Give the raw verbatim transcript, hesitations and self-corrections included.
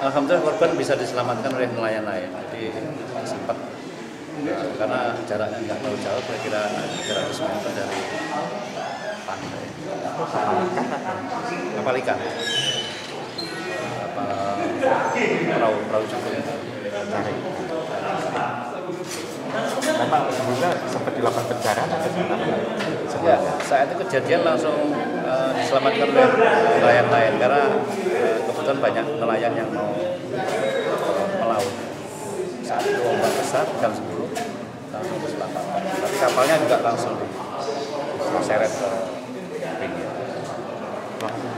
Alhamdulillah korban bisa diselamatkan oleh nelayan lain. Jadi sempat uh, karena jaraknya nggak terlalu jauh, kira-kira tiga ratus meter dari pantai. Kapal ikan, kapal perahu perahu cukup. Memang sebelumnya sempat dilakukan pencarian atau sebenarnya? Ya, saat itu kejadian langsung uh, diselamatkan oleh nelayan lain karena uh, kebetulan banyak nelayan yang mau uh, melaut. Saat itu ombak besar jam sepuluh langsung diselamatkan. Tapi kapalnya juga langsung diseret ke pinggir.